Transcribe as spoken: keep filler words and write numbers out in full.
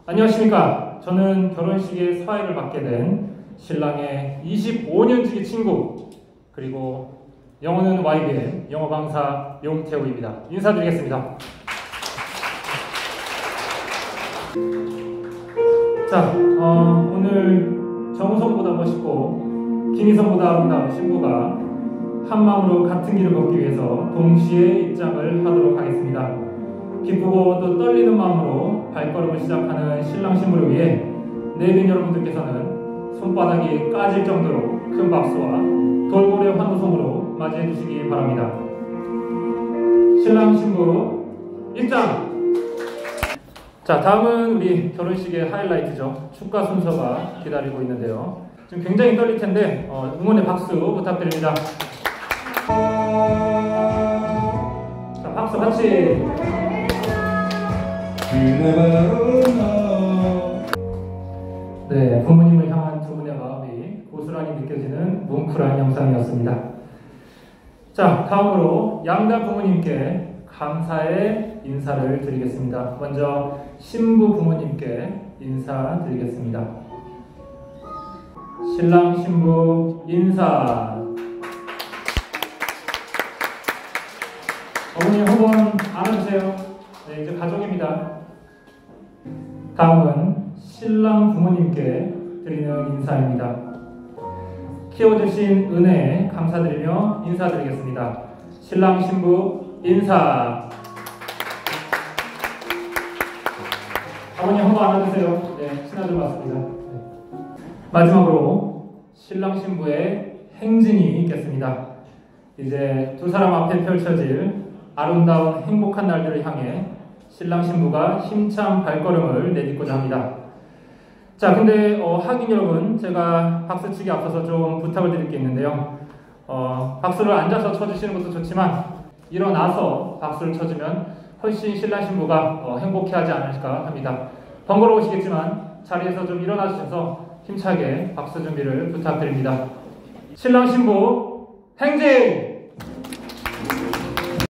안녕하십니까. 저는 결혼식에 사회를 맡게 된 신랑의 이십오 년 지기 친구, 그리고 영어는 와이비엠 영어 강사 용태우입니다. 인사드리겠습니다. 자, 어, 오늘 정우성보다 멋있고 김희성보다 아름다운 신부가 한마음으로 같은 길을 걷기 위해서 동시에 입장을 하도록 하겠습니다. 기쁘고 또 떨리는 마음으로 발걸음을 시작하는 신랑 신부를 위해 내빈 여러분들께서는 손바닥이 까질 정도로 큰 박수와 돌고래 환호성으로 맞이해 주시기 바랍니다. 신랑 신부 입장! 자, 다음은 우리 결혼식의 하이라이트죠. 축가 순서가 기다리고 있는데요. 지금 굉장히 떨릴 텐데 어, 응원의 박수 부탁드립니다. 자, 박수 같이. 네, 부모님을 향한 두 분의 마음이 고스란히 느껴지는 뭉클한 영상이었습니다. 자, 다음으로 양가 부모님께 감사의 인사를 드리겠습니다. 먼저 신부 부모님께 인사드리겠습니다. 신랑 신부 인사. 어머니 한 번 안아주세요. 네, 이제 가족입니다. 다음은 신랑 부모님께 드리는 인사입니다. 키워주신 은혜에 감사드리며 인사드리겠습니다. 신랑 신부 인사. 어머니 한 번 안아주세요. 네, 친아들 맞습니다. 네. 마지막으로 신랑 신부의 행진이 있겠습니다. 이제 두 사람 앞에 펼쳐질 아름다운 행복한 날들을 향해 신랑 신부가 힘찬 발걸음을 내딛고자 합니다. 자, 근데 어, 하긴 여러분, 제가 박수치기 앞서서 좀 부탁을 드릴 게 있는데요. 어, 박수를 앉아서 쳐주시는 것도 좋지만 일어나서 박수를 쳐주면 훨씬 신랑 신부가 어, 행복해하지 않을까 합니다. 번거로우시겠지만 자리에서 좀 일어나 주셔서 힘차게 박수 준비를 부탁드립니다. 신랑 신부 행진!